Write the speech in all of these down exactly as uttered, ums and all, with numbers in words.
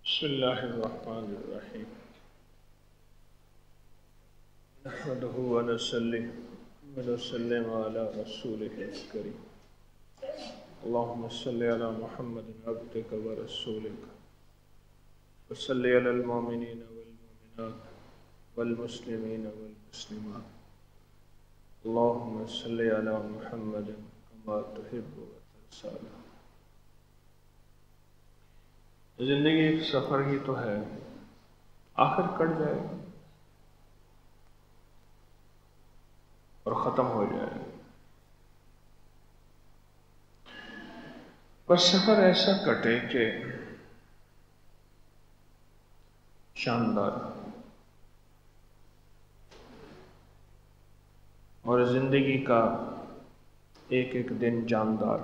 بسم اللہ الرحمن الرحیم نحمده ونصلی ونسلم علی رسولہ الکریم اللہم صلی علی محمد عبدک ورسولک وصلی علی المؤمنین والمؤمنات والمسلمین والمسلمات اللہم صلی علی محمد کما تحب وترضى۔ زندگی ایک سفر ہی تو ہے، آخر کٹ جائے گا اور ختم ہو جائے گا، پر سفر ایسا کٹے کہ شاندار اور زندگی کا ایک ایک دن جاندار۔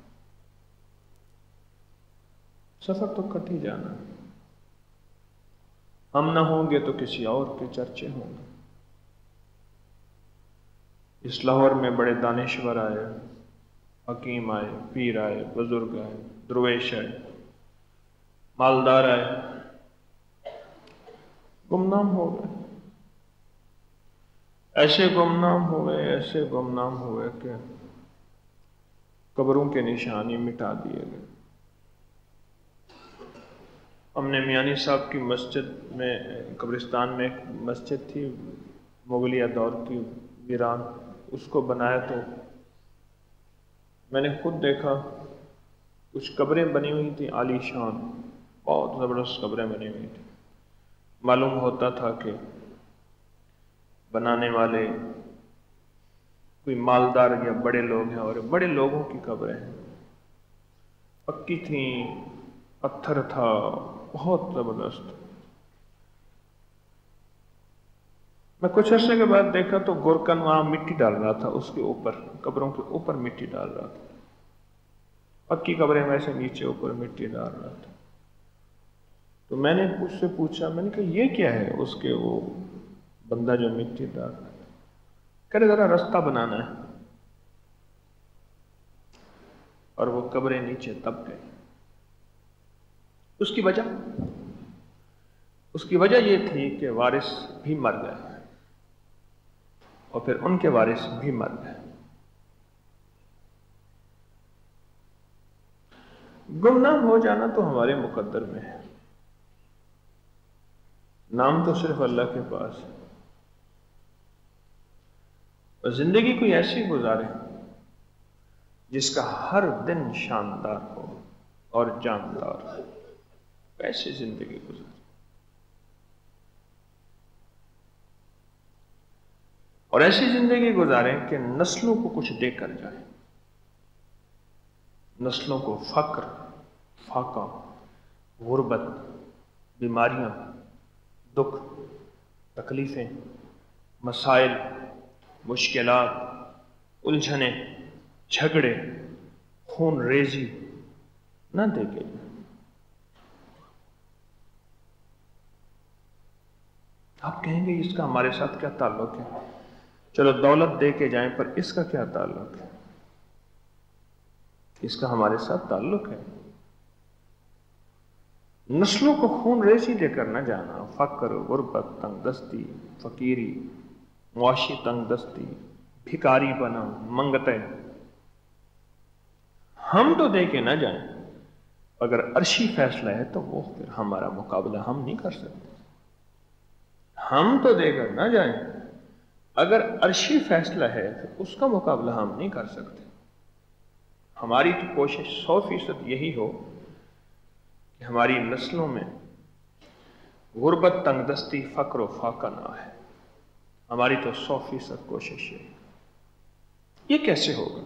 سفر تو کٹ ہی جانا ہے، ہم نہ ہوں گے تو کسی اور کے چرچے ہوں گے۔ اس لاہور میں بڑے دانشور آئے، حکیم آئے، پیر آئے، بزرگ آئے، درویش آئے، مالدار آئے، گمنام ہو گئے، ایسے گمنام ہوئے ایسے گمنام ہوئے کہ قبروں کے نشانی مٹا دیے گئے۔ ہم نے میانی صاحب کی مسجد میں، قبرستان میں ایک مسجد تھی مغلیہ دور کی ویران، اس کو بنایا تو میں نے خود دیکھا کچھ قبریں بنی ہوئی تھیں عالی شان، بہت زبردست قبریں بنی ہوئی تھیں۔ معلوم ہوتا تھا کہ بنانے والے کوئی مالدار یا بڑے لوگ ہیں، اور بڑے لوگوں کی قبریں ہیں، پکی تھیں، پتھر تھا، بہت زبردست۔ میں کچھ عرصے کے بعد دیکھا تو گورکن وہاں مٹی ڈال رہا تھا، اس کے اوپر، قبروں کے اوپر مٹی ڈال رہا تھا، پکی قبریں ویسے نیچے اوپر مٹی ڈال رہا تھا۔ تو میں نے اس سے پوچھا، میں نے کہا یہ کیا ہے؟ اس کے وہ بندہ جو مٹی ڈال رہا تھا کہہ رہے ذرا رستہ بنانا ہے، اور وہ قبریں نیچے دب گئی۔ اس کی وجہ اس کی وجہ یہ تھی کہ وارث بھی مر گئے اور پھر ان کے وارث بھی مر گئے۔ گمنام ہو جانا تو ہمارے مقدر میں ہے، نام تو صرف اللہ کے پاس ہے۔ اور زندگی کوئی ایسی گزارے جس کا ہر دن شاندار ہو اور جاندار ہو، ایسی زندگی گزارے، اور ایسی زندگی گزاریں کہ نسلوں کو کچھ دے کر جائیں، نسلوں کو فقر، فاقہ، غربت، بیماریاں، دکھ، تکلیفیں، مسائل، مشکلات، الجھنیں، جھگڑے، خون ریزی نہ دے کے جائیں۔ آپ کہیں گے اس کا ہمارے ساتھ کیا تعلق ہے؟ چلو دولت دے کے جائیں، پر اس کا کیا تعلق ہے؟ اس کا ہمارے ساتھ تعلق ہے۔ نسلوں کو خون ریزی دے کر نہ جانا، فقر، غربت، تنگ دستی، فقیری، معاشی تنگ دستی، بھکاری بنا، منگتے، ہم تو دے کے نہ جائیں، اگر عرشی فیصلہ ہے تو وہ پھر ہمارا مقابلہ ہم نہیں کر سکتے۔ ہم تو دے کر نہ جائیں، اگر عرشی فیصلہ ہے تو اس کا مقابلہ ہم نہیں کر سکتے۔ ہماری تو کوشش سو فیصد یہی ہو کہ ہماری نسلوں میں غربت، تنگ دستی، فقر و فاقہ نہ ہے۔ ہماری تو سو فیصد کوشش ہے۔ یہ کیسے ہوگا؟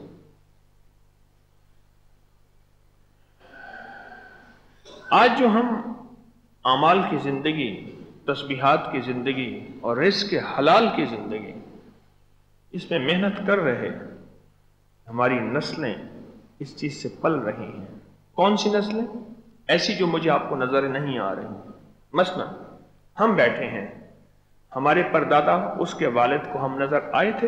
آج جو ہم اعمال کی زندگی، تسبیحات کی زندگی اور رزق حلال کی زندگی اس میں محنت کر رہے، ہماری نسلیں اس چیز سے پل رہی ہیں۔ کون سی نسلیں؟ ایسی جو مجھے آپ کو نظر نہیں آ رہی۔ مثلا ہم بیٹھے ہیں، ہمارے پردادا، اس کے والد کو ہم نظر آئے تھے،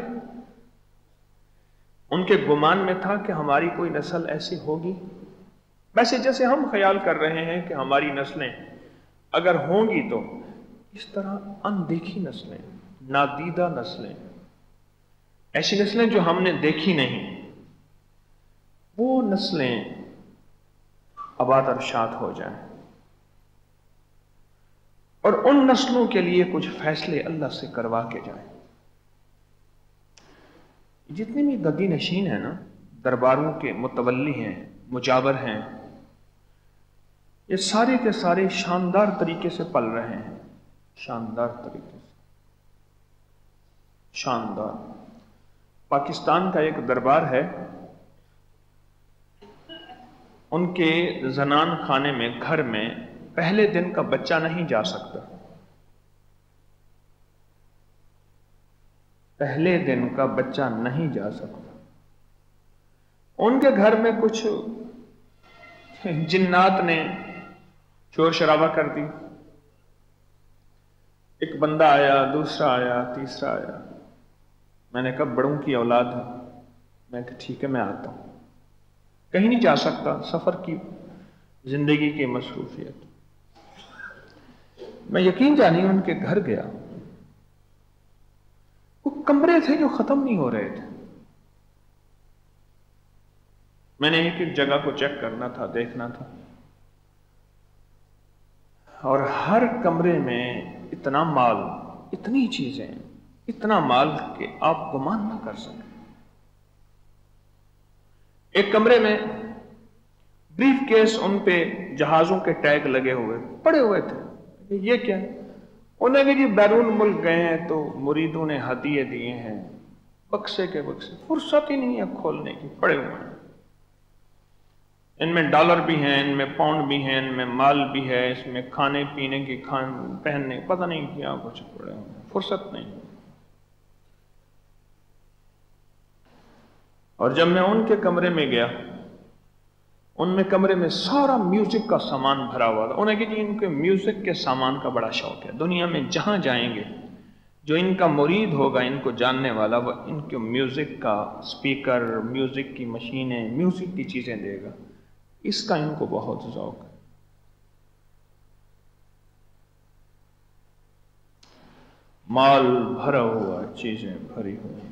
ان کے گمان میں تھا کہ ہماری کوئی نسل ایسی ہوگی، ویسے جیسے ہم خیال کر رہے ہیں کہ ہماری نسلیں اگر ہوں گی تو اس طرح اندیکھی نسلیں، نادیدہ نسلیں، ایسی نسلیں جو ہم نے دیکھی نہیں، وہ نسلیں آباد اور شاد ہو جائیں، اور ان نسلوں کے لیے کچھ فیصلے اللہ سے کروا کے جائیں۔ جتنی بھی گدی نشین ہیں نا، درباروں کے متولی ہیں، مجاور ہیں، یہ سارے کے سارے شاندار طریقے سے پل رہے ہیں، شاندار طریقے سے، شاندار۔ پاکستان کا ایک دربار ہے، ان کے زنان خانے میں، گھر میں پہلے دن کا بچہ نہیں جا سکتا، پہلے دن کا بچہ نہیں جا سکتا۔ ان کے گھر میں کچھ جنات نے شور شرابہ کر دی، ایک بندہ آیا، دوسرا آیا، تیسرا آیا۔ میں نے کہا بڑوں کی اولاد ہے، میں کہا ٹھیک ہے میں آتا ہوں، کہیں نہیں جا سکتا، سفر کی زندگی کی مصروفیت۔ میں یقین جانی ان کے گھر گیا، وہ کمرے تھے جو ختم نہیں ہو رہے تھے۔ میں نے ایک ایک جگہ کو چیک کرنا تھا، دیکھنا تھا، اور ہر کمرے میں اتنا مال، اتنی چیزیں، اتنا مال کہ آپ گمان نہ کر سکیں۔ ایک کمرے میں بریف کیس، ان پہ جہازوں کے ٹیگ لگے ہوئے پڑے ہوئے تھے۔ یہ کیا ہے؟ انہیں کہ جی بیرون ملک گئے ہیں تو مریدوں نے ہدیے دیے ہیں، بکسے کے بکسے، فرصت ہی نہیں ہے کھولنے کی، پڑے ہوئے ہیں۔ ان میں ڈالر بھی ہیں، ان میں پاؤنڈ بھی ہیں، ان میں مال بھی ہے، اس میں کھانے پینے کی، کھان پہننے، پتہ نہیں کیا کچھ پڑے ہوئے ہیں، فرصت نہیں۔ اور جب میں ان کے کمرے میں گیا، ان میں کمرے میں سارا میوزک کا سامان بھرا ہوا تھا۔ انہیں کہ جی ان کے میوزک کے سامان کا بڑا شوق ہے، دنیا میں جہاں جائیں گے جو ان کا مرید ہوگا، ان کو جاننے والا، وہ ان کے میوزک کا سپیکر، میوزک کی مشینیں، میوزک کی چیزیں دے گا۔ اس کا ان کو بہت ذوق ہے۔ مال بھرا ہوا، چیزیں بھری ہوئی۔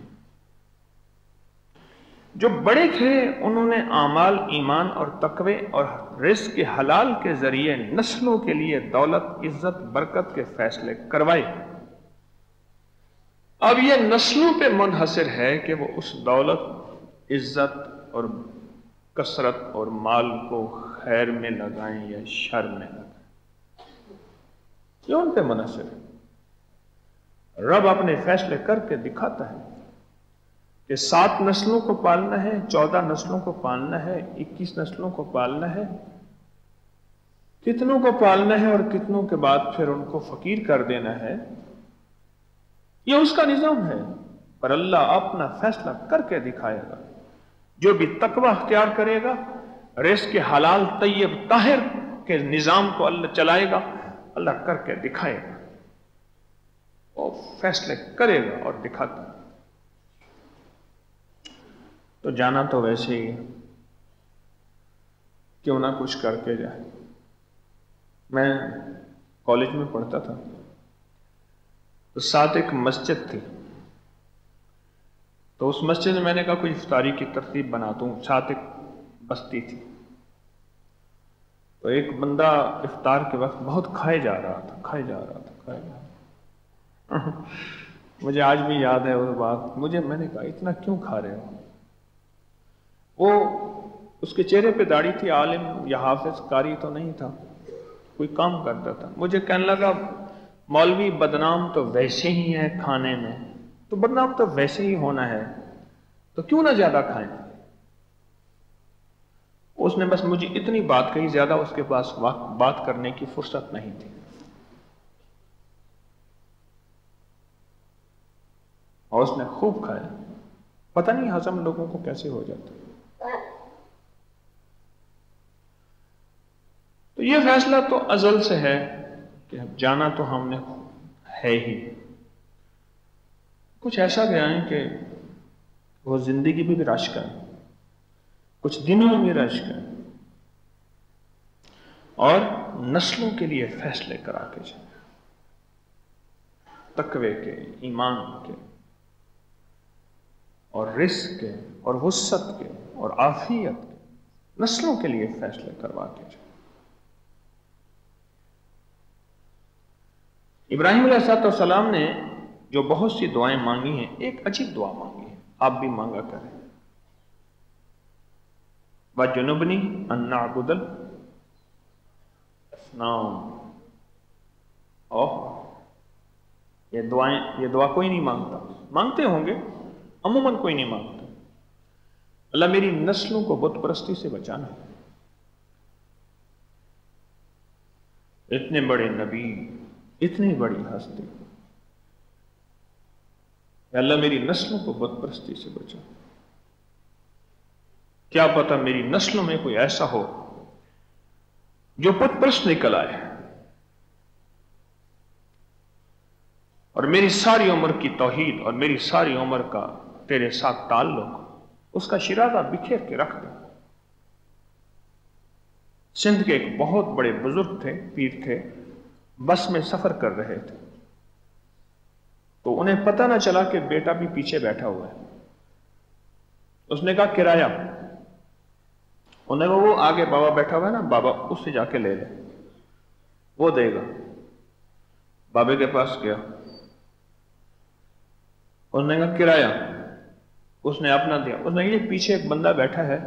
جو بڑے تھے انہوں نے اعمال ایمان اور تقوی اور رزق کے حلال کے ذریعے نسلوں کے لیے دولت، عزت، برکت کے فیصلے کروائے۔ اب یہ نسلوں پہ منحصر ہے کہ وہ اس دولت، عزت اور کثرت اور مال کو خیر میں لگائیں یا شر میں لگائیں، یہ ان پہ منحصر ہے۔ رب اپنے فیصلے کر کے دکھاتا ہے کہ سات نسلوں کو پالنا ہے، چودہ نسلوں کو پالنا ہے، اکیس نسلوں کو پالنا ہے، کتنوں کو پالنا ہے اور کتنوں کے بعد پھر ان کو فقیر کر دینا ہے، یہ اس کا نظام ہے۔ پر اللہ اپنا فیصلہ کر کے دکھائے گا۔ جو بھی تقوی اختیار کرے گا، رزق کے حلال طیب طاہر کے نظام کو اللہ چلائے گا، اللہ کر کے دکھائے گا، اور فیصلے کرے گا اور دکھاتا ہے۔ تو جانا تو ویسے ہی، کیوں نہ کچھ کر کے جائے۔ میں کالج میں پڑھتا تھا تو ساتھ ایک مسجد تھی، تو اس مسجد میں میں نے کہا کوئی افطاری کی ترتیب بناتا ہوں، ساتھ ایک بستی تھی۔ تو ایک بندہ افطار کے وقت بہت کھائے جا رہا تھا، کھائے جا رہا تھا کھائے جا رہا تھا مجھے آج بھی یاد ہے وہ بات۔ مجھے میں نے کہا اتنا کیوں کھا رہے ہو؟ وہ اس کے چہرے پہ داڑھی تھی، عالم یا حافظ قاری تو نہیں تھا، کوئی کام کرتا تھا۔ مجھے کہنے لگا مولوی بدنام تو ویسے ہی ہے کھانے میں، تو بدنام تو ویسے ہی ہونا ہے، تو کیوں نہ زیادہ کھائیں۔ اس نے بس مجھے اتنی بات کہی، زیادہ اس کے پاس بات کرنے کی فرصت نہیں تھی، اور اس نے خوب کھایا۔ پتہ نہیں ہضم لوگوں کو کیسے ہو جاتا۔ تو یہ فیصلہ تو ازل سے ہے کہ جانا تو ہم نے ہے ہی۔ کچھ ایسا گیا ہے کہ وہ زندگی میں بھی رش ہے، کچھ دنوں میں رش ہے، اور نسلوں کے لیے فیصلے کرا کے جائے، تقوی کے، ایمان کے، اور رزق کے، اور وسعت کے، اور عافیت کے، نسلوں کے لیے فیصلے کروا کے جائے۔ ابراہیم علیہ السلام نے جو بہت سی دعائیں مانگی ہیں، ایک عجیب دعا مانگی ہے، آپ بھی مانگا کریں، وَجُنُبْنِي أَن نَعْبُدَ الْأَصْنَامَ۔ اوہ یہ دعائیں یہ دعا کوئی نہیں مانگتا، مانگتے ہوں گے، عموماً کوئی نہیں مانگتا۔ اللہ میری نسلوں کو بت پرستی سے بچانا، اتنے بڑے نبی، اتنی بڑی ہستی، کہ اللہ میری نسلوں کو بت پرستی سے بچا۔ کیا پتہ میری نسلوں میں کوئی ایسا ہو جو بت پرست نکل آئے، اور میری ساری عمر کی توحید اور میری ساری عمر کا تیرے ساتھ تعلق، اس کا شرازہ بکھیر کے رکھ دے۔ سندھ کے ایک بہت بڑے بزرگ تھے، پیر تھے، بس میں سفر کر رہے تھے، تو انہیں پتہ نہ چلا کہ بیٹا بھی پیچھے بیٹھا ہوا ہے۔ اس نے کہا کرایہ، انہوں نے کہا وہ آگے بابا بیٹھا ہوا ہے نا، بابا اس سے جا کے لے لے، وہ دے گا۔ بابے کے پاس گیا، انہوں نے کہا کرایہ، اس نے اپنا دیا۔ اس نے کہا یہ پیچھے ایک بندہ بیٹھا ہے،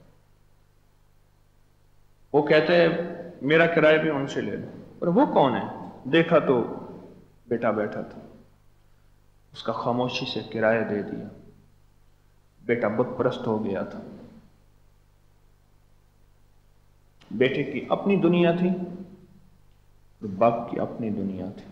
وہ کہتے ہیں میرا کرایہ بھی ان سے لے لو۔ اور وہ کون ہے؟ دیکھا تو بیٹا بیٹھا تھا، اس کا خاموشی سے کرایہ دے دیا۔ بیٹا بت پرست ہو گیا تھا، بیٹے کی اپنی دنیا تھی، باپ کی اپنی دنیا تھی۔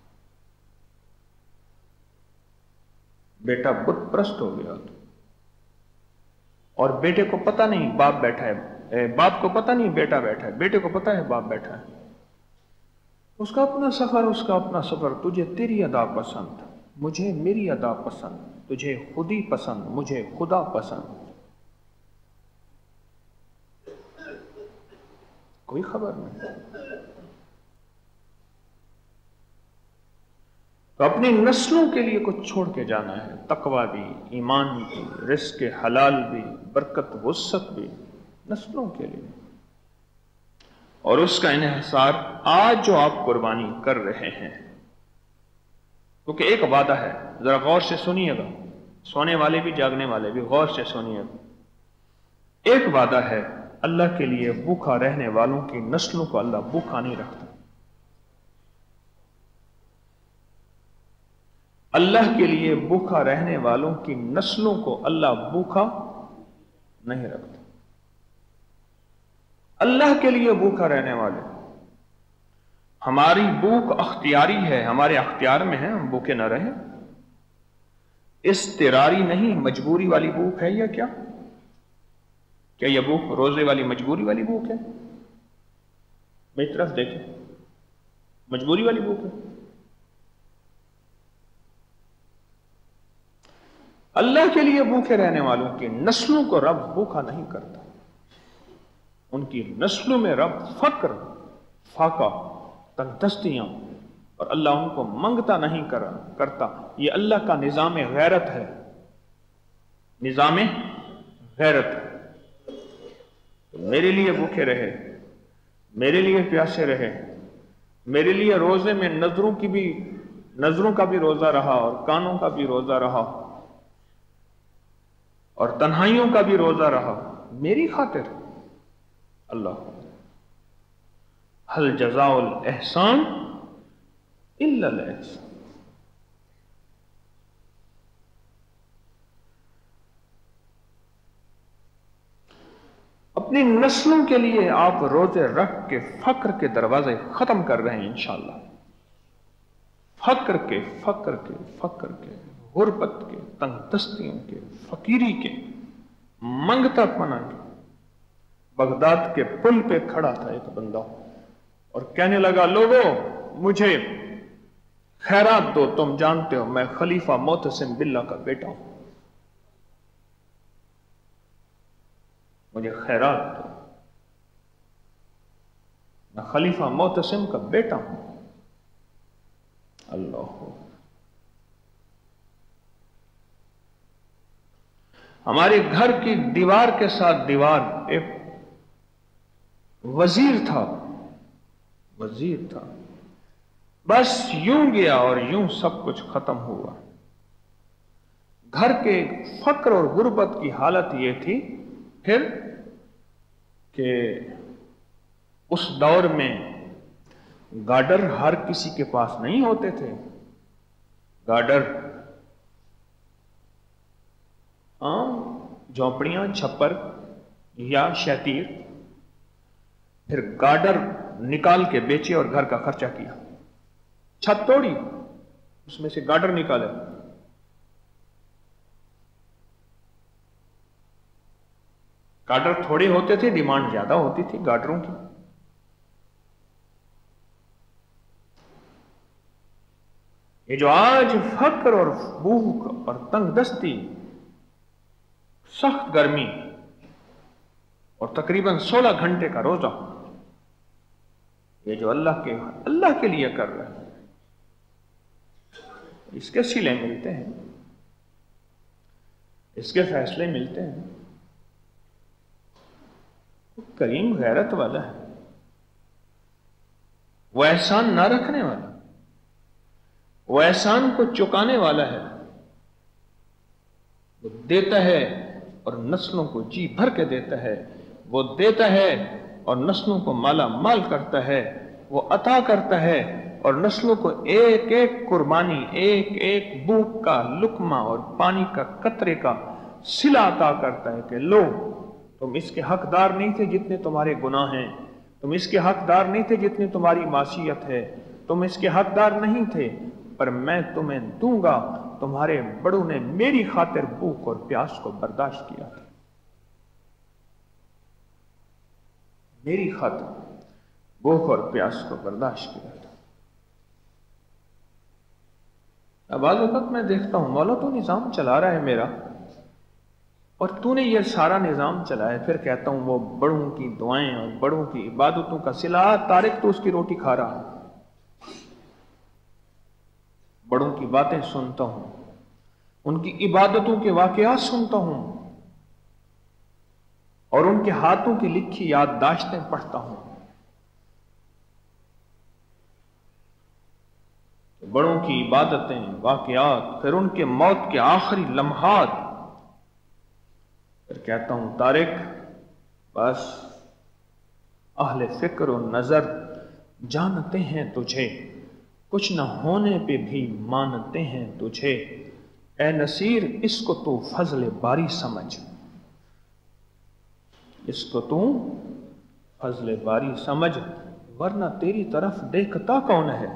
بیٹا بت پرست ہو گیا تھا، اور بیٹے کو پتہ نہیں باپ بیٹھا ہے، باپ کو پتہ نہیں بیٹا بیٹھا ہے، بیٹے کو پتہ ہے باپ بیٹھا ہے۔ اس کا اپنا سفر، اس کا اپنا سفر۔ تجھے تیری ادا پسند، مجھے میری ادا پسند، تجھے خودی پسند، مجھے خدا پسند۔ کوئی خبر نہیں۔ تو اپنی نسلوں کے لیے کچھ چھوڑ کے جانا ہے، تقوی بھی، ایمان بھی، رزق حلال بھی، برکت وسعت بھی، نسلوں کے لیے۔ اور اس کا انحصار آج جو آپ قربانی کر رہے ہیں، کیونکہ ایک وعدہ ہے، ذرا غور سے سنیے گا، سونے والے بھی جاگنے والے بھی غور سے سنیے گا۔ ایک وعدہ ہے، اللہ کے لیے بھوکا رہنے والوں کی نسلوں کو اللہ بھوکا نہیں رکھتا۔ اللہ کے لیے بھوکا رہنے والوں کی نسلوں کو اللہ بھوکا نہیں رکھتا۔ اللہ کے لیے بھوکا رہنے والے، ہماری بھوک اختیاری ہے، ہمارے اختیار میں ہے، ہم بھوکے نہ رہیں۔ اضطراری نہیں، مجبوری والی بھوک ہے یا کیا؟ کیا یہ بھوک روزے والی مجبوری والی بھوک ہے؟ میری طرف دیکھیں، مجبوری والی بھوک ہے؟ اللہ کے لیے بھوکے رہنے والوں کی نسلوں کو رب بھوکا نہیں کرتا۔ ان کی نسلوں میں رب فقر، فاقہ، تنگدستیاں، اور اللہ ان کو منگتا نہیں کرتا۔ یہ اللہ کا نظام غیرت ہے، نظام غیرت ہے۔ میرے لیے بھوکے رہے، میرے لیے پیاسے رہے، میرے لیے روزے میں نظروں کی بھی نظروں کا بھی روزہ رہا، اور کانوں کا بھی روزہ رہا، اور تنہائیوں کا بھی روزہ رہا، میری خاطر۔ اللہ حل جزاء الاحسان الا الاحسان۔ اپنی نسلوں کے لیے آپ روزے رکھ کے فقر کے دروازے ختم کر رہے ہیں انشاءاللہ۔ فقر کے فقر کے فقر کے غربت کے، تنگ دستیوں کے، فقیری کے، منگتا پنا کے۔ بغداد کے پل پہ کھڑا تھا ایک بندہ اور کہنے لگا، لوگوں مجھے خیرات دو، تم جانتے ہو میں خلیفہ معتصم باللہ کا بیٹا ہوں، مجھے خیرات دو، میں खलीफा मोतसिम का बेटा हूं। अल्लाह, हमारे घर की दीवार के साथ दीवार एक वजीर था, वजीर था, बस यूं गया और यूं सब कुछ खत्म हुआ। घर के फक्र और गुर्बत की हालत ये थी फिर कि उस दौर में गार्डर हर किसी के पास नहीं होते थे। गार्डर झोंपड़ियां, छप्पर या शतीर, फिर गार्डर निकाल के बेचे और घर का खर्चा किया। छत तोड़ी, उसमें से गार्डर निकाले। गार्डर थोड़े होते थे, डिमांड ज्यादा होती थी गार्डरों की। ये जो आज फक्र और भूख और तंगदस्ती, सख्त गर्मी और तकरीबन सोलह घंटे का रोजा, ये जो अल्लाह के अल्लाह के लिए कर रहे हैं, इसके सिले मिलते हैं, इसके फैसले मिलते हैं। वो करीम गैरत वाला है, वो एहसान ना रखने वाला, वो एहसान को चुकाने वाला है। वो देता है और नस्लों को जी भर के देता है। वो देता है और नस्लों को माला माल करता है। वो अता करता है और नस्लों को एक एक कुर्बानी, एक एक बूक का लुकमा और पानी का कतरे का सिला अता करता है कि लो, तुम इसके हकदार नहीं थे जितने तुम्हारे गुनाह हैं, तुम इसके हकदार नहीं थे जितनी तुम्हारी मासियत है, तुम इसके हकदार नहीं थे, पर मैं तुम्हें दूंगा। तुम्हारे बड़ों ने मेरी खातिर भूख और प्यास को बर्दाश्त किया था, मेरी खातिर भूख और प्यास को बर्दाश्त किया था। अब आज वक्त मैं देखता हूं, मौला तो निजाम चला रहा है मेरा, और तूने ये सारा निजाम चलाया, फिर कहता हूं वो बड़ों की दुआएं और बड़ों की इबादतों का सिला, तारिक तो उसकी रोटी खा रहा है। बड़ों की बातें सुनता हूं, उनकी इबादतों के वाकयात सुनता हूं और उनके हाथों की लिखी याददाश्तें पढ़ता हूं। तो बड़ों की इबादतें, वाकयात, फिर उनके मौत के आखिरी लम्हात, फिर कहता हूं तारिक बस अहले फिक्र और नजर जानते हैं तुझे, कुछ न होने पे भी मानते हैं तुझे। ए नसीर इसको तू फजल बारी समझ, इसको तू फजल बारी समझ, वरना तेरी तरफ देखता कौन है।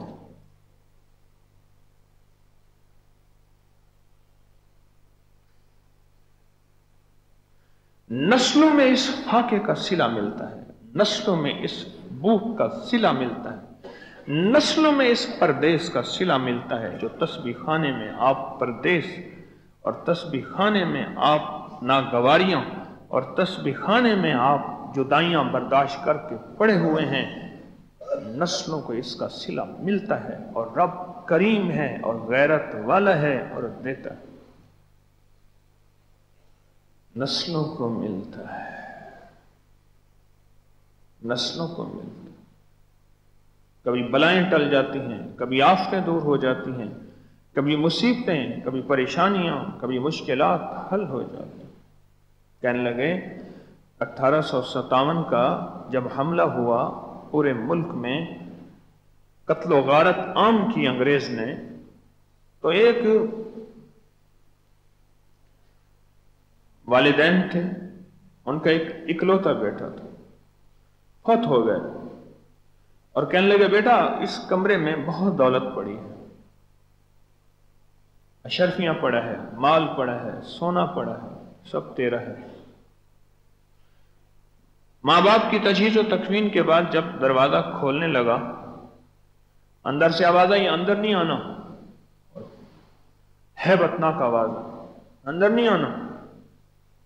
नस्लों में इस फाके का सिला मिलता है, नस्लों में इस भूख का सिला मिलता है, नस्लों में इस परदेश का सिला मिलता है। जो तस्बीह खाने में आप परदेश और तस्बीह खाने में आप नागवारियां और तस्बीह खाने में आप जुदाइयां बर्दाश्त करके पड़े हुए हैं, नस्लों को इसका सिला मिलता है। और रब करीम है और गैरत वाला है और देता है, नस्लों को मिलता है, नस्लों को मिलता है। कभी बलाएं टल जाती हैं, कभी आफतें दूर हो जाती हैं, कभी मुसीबतें, कभी परेशानियां, कभी मुश्किलात हल हो जाती हैं। कहने लगे अठारह सौ सत्तावन का जब हमला हुआ, पूरे मुल्क में कत्लो गारत आम की अंग्रेज ने, तो एक वालिदैन थे, उनका एक इकलौता बेटा था, फौत हो गए और कहने लगे बेटा इस कमरे में बहुत दौलत पड़ी है, अशरफियां पड़ा है, माल पड़ा है, सोना पड़ा है, सब तेरा है। माँ बाप की तजहीज और तकवीन के बाद जब दरवाजा खोलने लगा, अंदर से आवाज आई अंदर नहीं आना, है बतनाक आवाज, अंदर नहीं आना।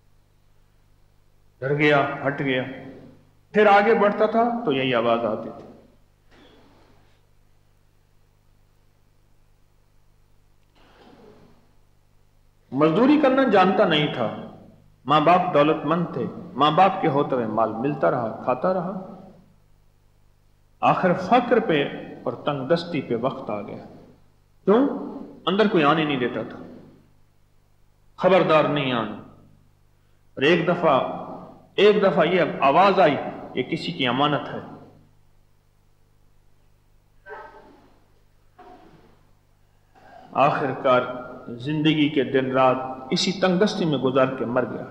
डर गया, हट गया, फिर आगे बढ़ता था तो यही आवाज आती थी, मजदूरी करना जानता नहीं था, माँ बाप दौलतमंद थे, माँ बाप के होते हुए माल मिलता रहा, खाता रहा। आखिर फक्र पे और तंगदस्ती पे वक्त आ गया। क्यों? अंदर कोई आने नहीं देता था, खबरदार नहीं आना। और एक दफा एक दफा ये आवाज आई, ये किसी की अमानत है। आखिरकार जिंदगी के दिन रात इसी तंगदस्ती में गुजार के मर गया।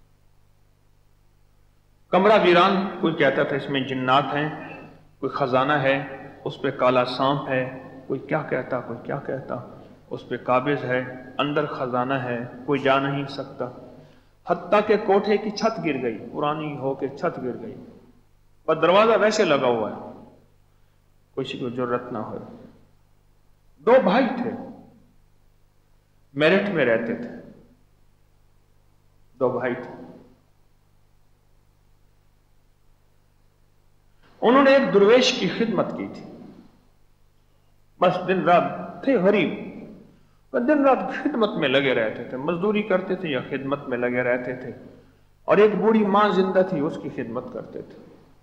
कमरा वीरान, कोई कहता था इसमें जिन्नात हैं, कोई खजाना है, उस पे काला सांप है, कोई क्या कहता कोई क्या कहता, उस पे काबिज है, अंदर खजाना है, कोई जा नहीं सकता। हत्ता के कोठे की छत गिर गई, पुरानी होकर छत गिर गई, पर दरवाजा वैसे लगा हुआ है, किसी को जरूरत ना हो। दो भाई थे, मेरठ में रहते थे, दो भाई थे। उन्होंने एक दुर्वेश की खिदमत की थी। बस दिन रात थे गरीब, पर दिन रात खिदमत में लगे रहते थे, मजदूरी करते थे या खिदमत में लगे रहते थे। और एक बूढ़ी मां जिंदा थी, उसकी खिदमत करते थे।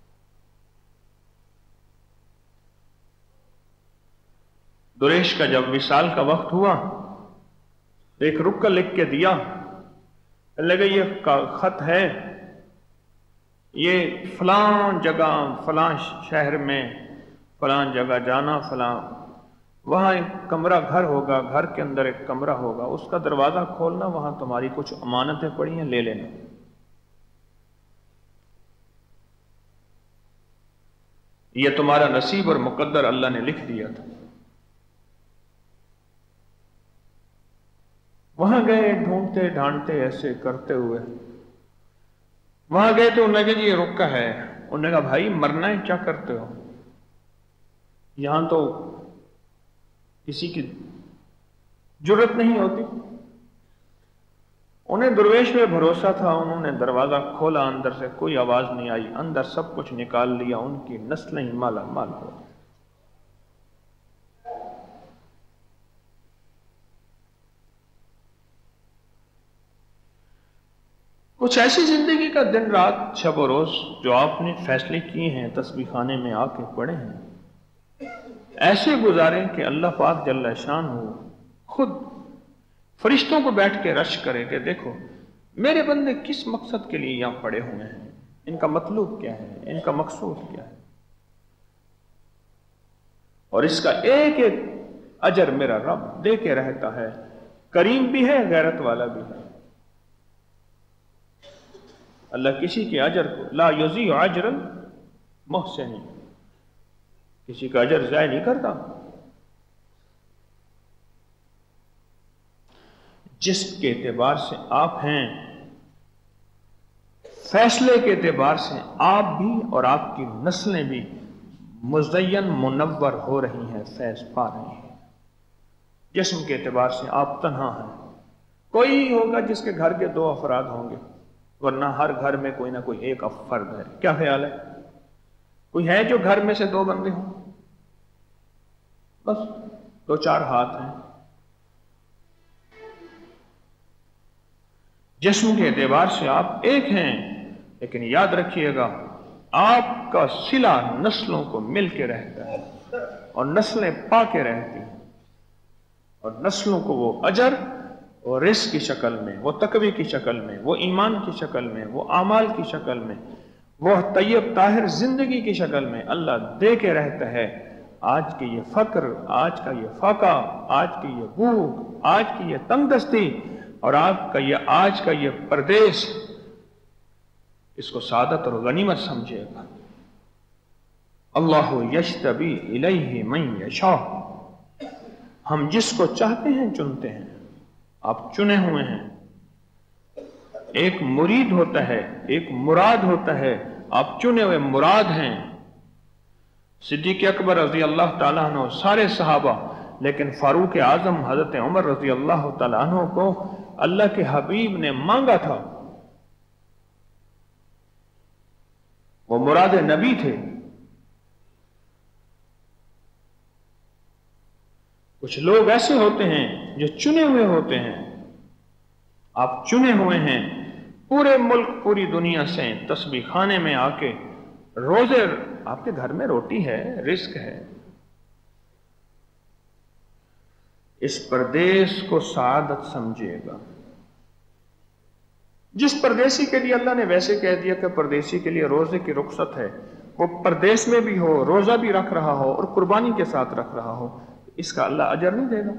दुर्वेश का जब विसाल का वक्त हुआ, एक रुक्का लिख के दिया, लगे ये खत है, ये फलां जगह फलां शहर में फलां जगह जाना, फलां वहां एक कमरा घर होगा, घर के अंदर एक कमरा होगा, उसका दरवाजा खोलना, वहां तुम्हारी कुछ अमानतें पड़ी हैं, ले लेना। ये तुम्हारा नसीब और मुकद्दर अल्लाह ने लिख दिया था। वहां गए, ढूंढते ढांढते ऐसे करते हुए वहां गए तो उन्होंने कहा जी ये रुक्का है। उन्होंने कहा भाई मरना है, क्या करते हो, यहां तो किसी की जरूरत नहीं होती। उन्हें दुर्वेश में भरोसा था, उन्होंने दरवाजा खोला, अंदर से कोई आवाज नहीं आई, अंदर सब कुछ निकाल लिया, उनकी नस्लें ही माला माल हो। कुछ ऐसी जिंदगी का दिन रात शब और रोज जो आपने फैसले किए हैं, तस्बीह खाने में आके पड़े हैं, ऐसे गुजारें कि अल्लाह पाक जल्ल शान हो खुद फरिश्तों को बैठ के रश करे कि देखो मेरे बंदे किस मकसद के लिए यहां पड़े हुए हैं, इनका मतलब क्या है, इनका मकसूद क्या है, और इसका एक एक अजर मेरा रब दे के रहता है। करीम भी है, गैरत वाला भी है। अल्लाह किसी के अजर को ला युज़ी अजरन मुहसिन, किसी का अजर ज़ाय नहीं करता। जिसके एतबार से आप हैं, फैसले के एतबार से आप भी और आपकी नस्लें भी मुज़य्यन मुनव्वर हो रही हैं, फैज़ पा रही हैं। जिस्म के एतबार से आप तन्हा हैं, कोई होगा जिसके घर के दो अफराद होंगे, वरना हर घर में कोई ना कोई एक फर्द है। क्या ख्याल है, कोई है जो घर में से दो बंदे हों? बस दो चार हाथ हैं। जिस्म के एतबार से आप एक हैं, लेकिन याद रखिएगा आपका सिला नस्लों को मिल के रहता है और नस्लें पा के रहती हैं, और नस्लों को वो अजर वो रिस्क की शक्ल में, वो तकवी की शक्ल में, वो ईमान की शक्ल में, वो आमाल की शक्ल में, वो तैयब ताहिर जिंदगी की शक्ल में अल्लाह दे के रहता है। आज की ये फक्र, आज का ये फाका, आज की ये भूख, आज की ये तंगदस्ती और आपका ये आज का ये परदेश, इसको सादत और गनीमत समझिएगा। अल्लाहु यश्तबी इलैहि मन यशा, हम जिसको चाहते हैं चुनते हैं। आप चुने हुए हैं। एक मुरीद होता है, एक मुराद होता है, आप चुने हुए मुराद हैं। सिद्दीक़ अकबर रज़ी अल्लाह ताला अन्हु, सारे सहाबा, लेकिन फारूक आजम हजरत उमर रज़ी अल्लाह ताला अन्हु को अल्लाह के हबीब ने मांगा था, वो मुराद नबी थे। कुछ लोग ऐसे होते हैं जो चुने हुए होते हैं, آپ چنے ہوئے ہیں پورے ملک پوری دنیا سے تسبیح خانے میں آ کے روزے، آپ کے گھر میں روٹی ہے، رزق ہے. اس پردیس کو سعادت سمجھیے گا. جس پردیسی کے لیے اللہ نے ویسے کہہ دیا کہ پردیسی کے لیے روزے کی رخصت ہے، وہ پردیس میں بھی ہو، روزہ بھی رکھ رہا ہو اور قربانی کے ساتھ رکھ رہا ہو، اس کا اللہ اجر نہیں دے گا.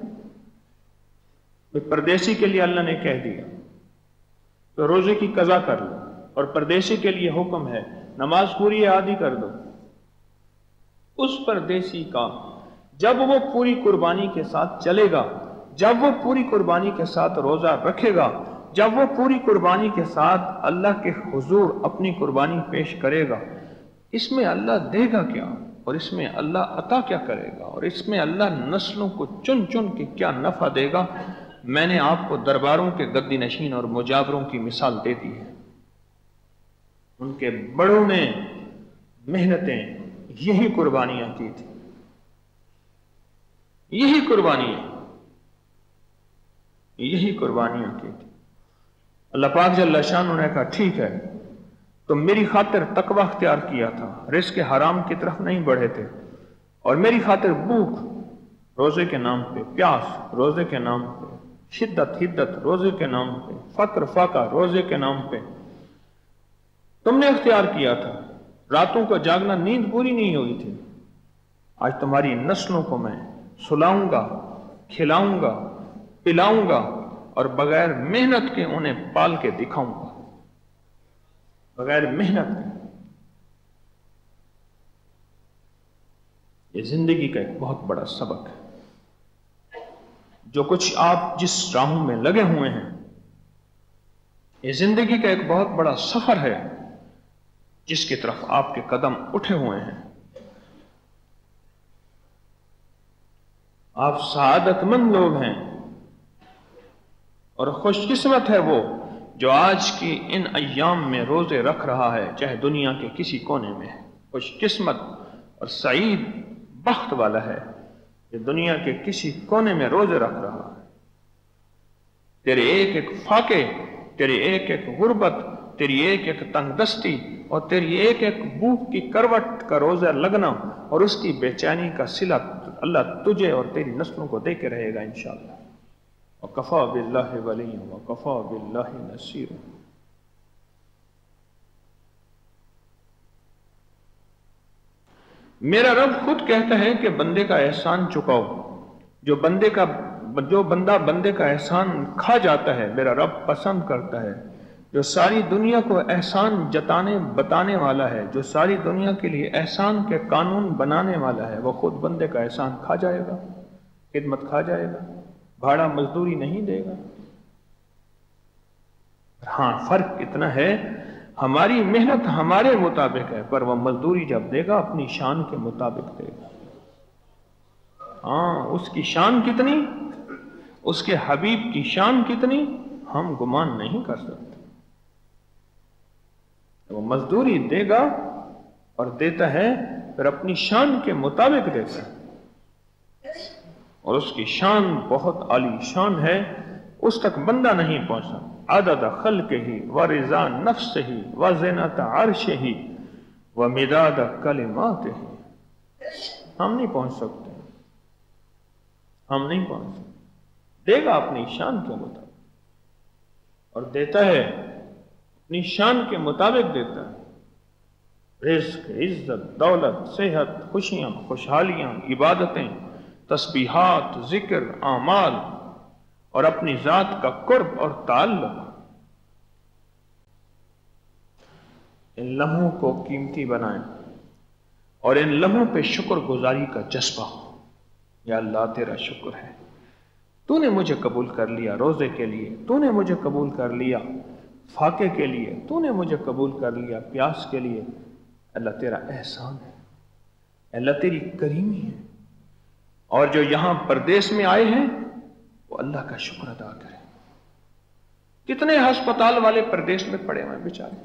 پردیسی کے لیے اللہ نے کہہ دیا تو روزے کی قضا کر لو، اور پردیسی کے لیے حکم ہے نماز پوری آدھی کر دو. اس پردیسی کا جب وہ پوری قربانی کے ساتھ چلے گا، جب وہ پوری قربانی کے ساتھ روزہ رکھے گا، جب وہ پوری قربانی کے ساتھ اللہ کے حضور اپنی قربانی پیش کرے گا، اس میں اللہ دے گا کیا، اور اس میں اللہ عطا کیا کرے گا، اور اس میں اللہ نسلوں کو چن چن کے کیا نفع دے گا. میں نے آپ کو درباروں کے گدی نشین اور مجاوروں کی مثال دے دی ہے. ان کے بڑوں نے محنتیں یہی قربانیاں کی تھی، یہی قربانیاں یہی قربانیاں کی تھی. اللہ پاک جل شانہ نے کہا ٹھیک ہے، تم میری خاطر تقوی اختیار کیا تھا، رزق حرام کی طرف نہیں بڑھے تھے، اور میری خاطر بھوک روزے کے نام پہ، پیاس روزے کے نام پہ، شدت حدت روزے کے نام پہ، فقر فاقہ روزے کے نام پہ تم نے اختیار کیا تھا. راتوں کو جاگنا، نیند پوری نہیں ہوئی تھی. آج تمہاری نسلوں کو میں سلاؤں گا، کھلاؤں گا، پلاؤں گا، اور بغیر محنت کے انہیں پال کے دکھاؤں گا، بغیر محنت کے. یہ زندگی کا ایک بہت بڑا سبق ہے. جو کچھ آپ جس راہوں میں لگے ہوئے ہیں، یہ زندگی کا ایک بہت بڑا سفر ہے جس کی طرف آپ کے قدم اٹھے ہوئے ہیں. آپ سعادت مند لوگ ہیں، اور خوش قسمت ہے وہ جو آج کی ان ایام میں روزے رکھ رہا ہے، چاہے دنیا کے کسی کونے میں ہے. خوش قسمت اور سعید بخت والا ہے کہ دنیا کے کسی کونے میں روزے رکھ رہا ہے. تیرے ایک ایک فاقے، تیری ایک ایک غربت، تیری ایک ایک تنگ دستی، اور تیری ایک ایک بھوک کی کروٹ کا روزہ لگنا اور اس کی بے چینی کا صلہ اللہ تجھے اور تیری نسلوں کو دے کے رہے گا انشاءاللہ. وَكَفَى بِاللَّهِ وَلِيًّا وَكَفَى بِاللَّهِ نَصِيرًا. میرا رب خود کہتا ہے کہ بندے کا احسان چکاؤ. جو بندے کا جو بندہ بندے کا احسان کھا جاتا ہے میرا رب پسند کرتا ہے. جو ساری دنیا کو احسان جتانے بتانے والا ہے، جو ساری دنیا کے لیے احسان کے قانون بنانے والا ہے، وہ خود بندے کا احسان کھا جائے گا، خدمت کھا جائے گا، بھاڑا مزدوری نہیں دے گا. ہاں فرق اتنا ہے، ہماری محنت ہمارے مطابق ہے، پر وہ مزدوری جب دے گا اپنی شان کے مطابق دے گا. ہاں اس کی شان کتنی، اس کے حبیب کی شان کتنی، ہم گمان نہیں کر سکتے. وہ مزدوری دے گا اور دیتا ہے پھر اپنی شان کے مطابق دیتا ہے، اور اس کی شان بہت عالی شان ہے، اس تک بندہ نہیں پہنچا. عدد خلقہ ورضا نفسہ وزنۃ عرشہ ومداد کلماتہ. ہم نہیں پہنچ سکتے، ہم نہیں پہنچ سکتے. دے گا اپنی شان کے مطابق، اور دیتا ہے اپنی شان کے مطابق دیتا ہے. رزق، عزت، دولت، صحت، خوشیاں، خوشحالیاں، عبادتیں، تسبیحات، ذکر، اعمال، اور اپنی ذات کا قرب اور تعلق. ان لمحوں کو قیمتی بنائیں اور ان لمحوں پہ شکر گزاری کا جذبہ ہو. یا اللہ تیرا شکر ہے، تو نے مجھے قبول کر لیا روزے کے لیے، تو نے مجھے قبول کر لیا فاقے کے لیے، تو نے مجھے قبول کر لیا پیاس کے لیے. اللہ تیرا احسان ہے، اللہ تیری کریمی ہے. اور جو یہاں پردیس میں آئے ہیں وہ اللہ کا شکر ادا کریں. کتنے ہسپتال والے پردیس میں پڑے ہوئے بیچارے،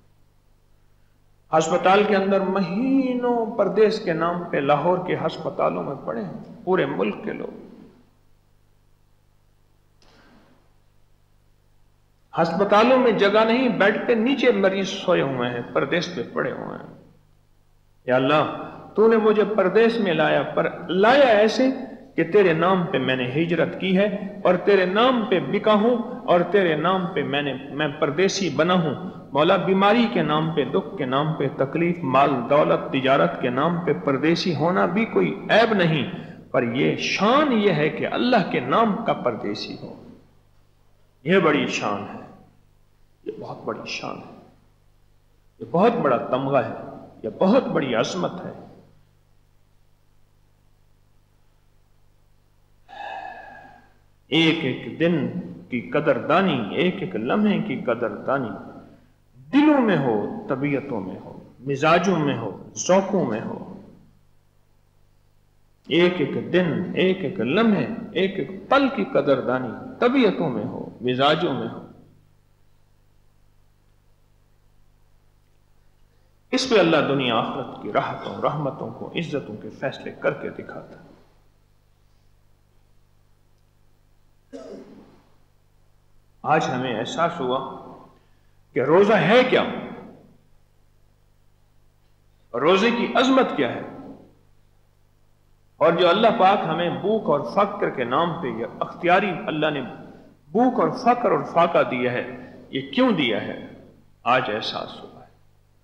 ہسپتال کے اندر مہینوں پردیس کے نام پہ لاہور کے ہسپتالوں میں پڑے ہیں پورے ملک کے لوگ. ہسپتالوں میں جگہ نہیں، بیڈ پہ نیچے مریض سوئے ہوئے ہیں، پردیس پہ پڑے ہوئے ہیں۔ یا اللہ تو نے مجھے پردیس میں لایا، پر لایا ایسے کہ تیرے نام پہ میں نے ہجرت کی ہے اور تیرے نام پہ بکا ہوں اور تیرے نام پہ میں نے میں پردیسی بنا ہوں۔ مولا بیماری کے نام پہ، دکھ کے نام پہ، تکلیف، مال دولت، تجارت کے نام پہ پردیسی ہونا بھی کوئی عیب نہیں، پر یہ شان یہ ہے کہ اللہ کے نام کا پردیسی ہو۔ یہ بڑی شان ہے، یہ بہت بڑی شان ہے، یہ بہت بڑا تمغہ ہے، یہ بہت بڑی عظمت ہے۔ ایک ایک دن کی قدردانی، ایک ایک لمحے کی قدردانی دلوں میں ہو، طبیعتوں میں ہو، مزاجوں میں ہو، ذوقوں میں ہو۔ ایک ایک دن، ایک ایک لمحے، ایک ایک پل کی قدردانی طبیعتوں میں ہو، مزاجوں میں ہو۔ اس پہ اللہ دنیا آخرت کی راحتوں، رحمتوں کو، عزتوں کے فیصلے کر کے دکھاتا ہے۔ آج ہمیں احساس ہوا کہ روزہ ہے کیا، روزے کی عظمت کیا ہے، اور جو اللہ پاک ہمیں بھوک اور فقر کے نام پہ یہ اختیاری اللہ نے بھوک اور فقر اور فاقہ دیا ہے، یہ کیوں دیا ہے، آج احساس ہوا ہے۔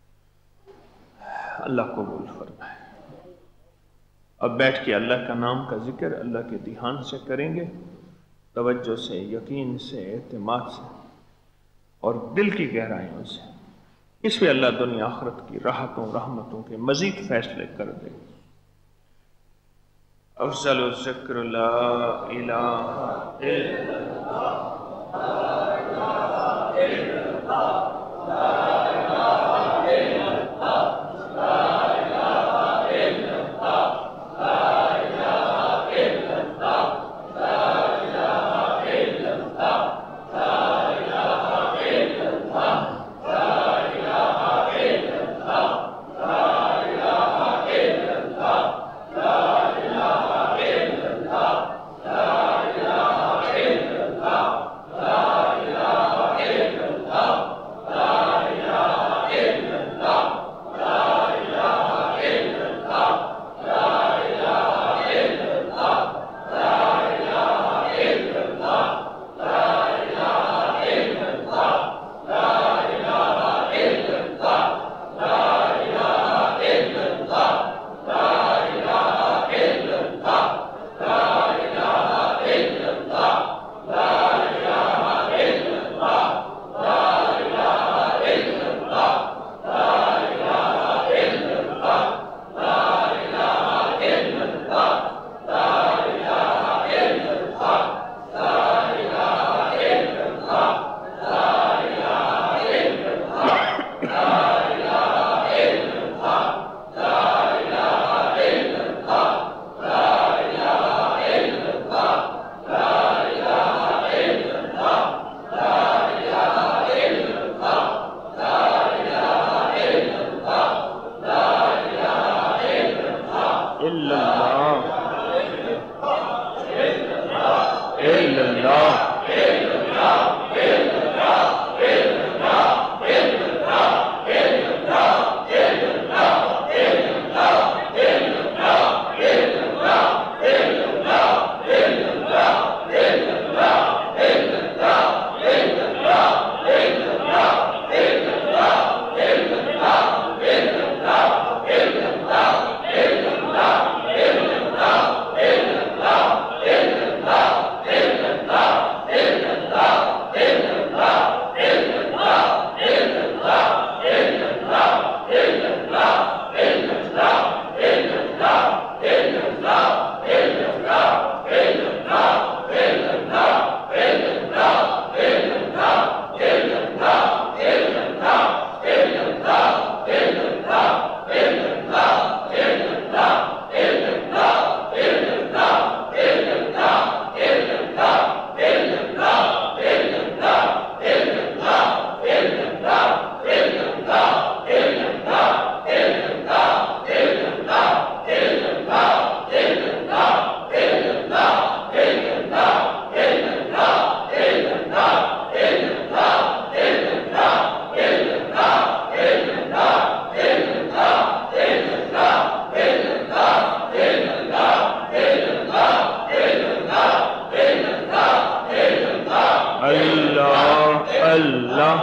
اللہ قبول فرمائے۔ اب بیٹھ کے اللہ کا نام کا ذکر اللہ کے دھیان سے کریں گے، توجہ سے، یقین سے، اعتماد سے اور دل کی گہرائیوں سے۔ اس پہ اللہ دنیا آخرت کی راحتوں، رحمتوں کے مزید فیصلے کر دے۔ افضل الذکر لا الہ الا اللہ اللہ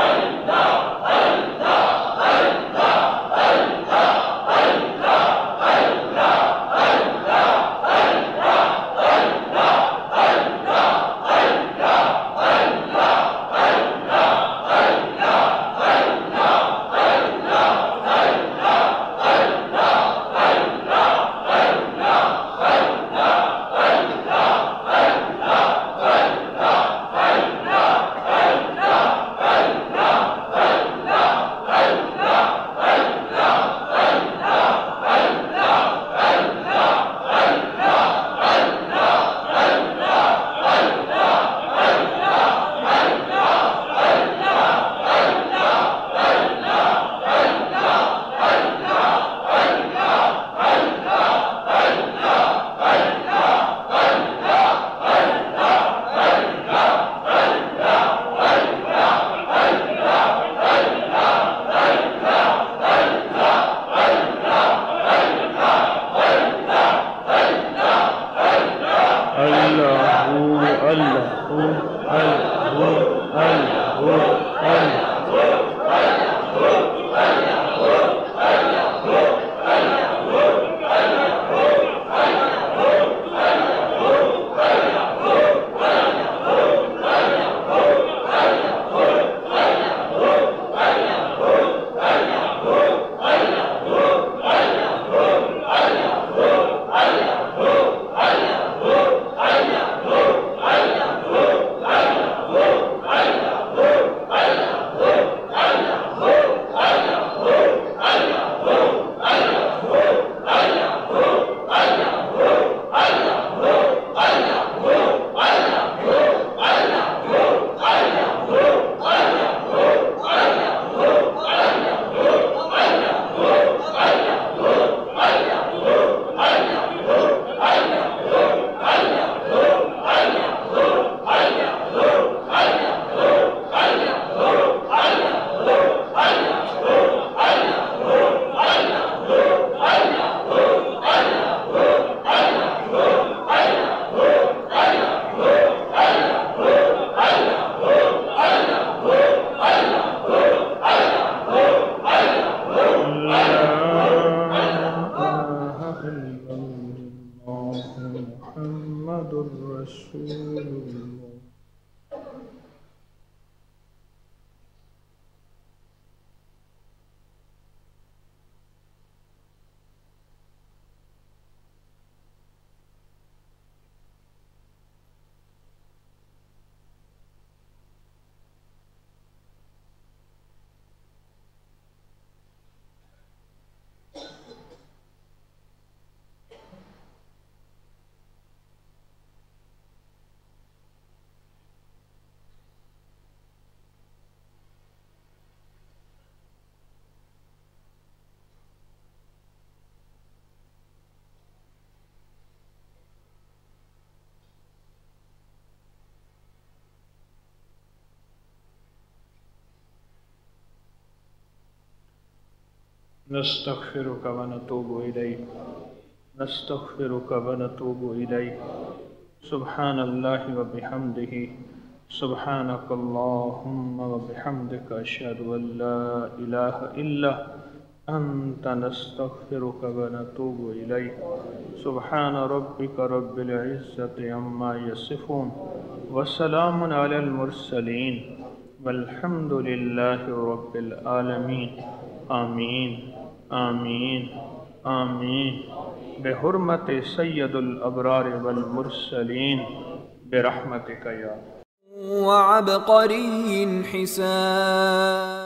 نستغفرك ونتوب إليك نستغفرك ونتوب إليك سبحان الله وبحمده سبحانك اللهم وبحمدك أشهد أن لا إله إلا أنت نستغفرك ونتوب إليك سبحان ربك رب العزة عما يصفون وسلام على المرسلين والحمد لله رب العالمين آمین آمین آمین بحرمت سید الابرار والمرسلین برحمتک یا وعبقری حسان